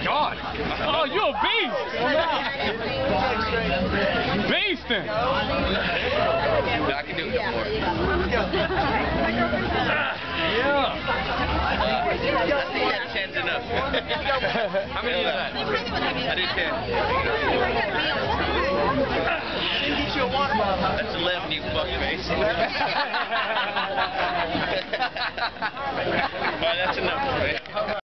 God. Oh, you a beast. Beastin'. I can do it more. Yeah. Ten's enough. How many is that? I did 10. That's 11, you fuckface. That's enough, man.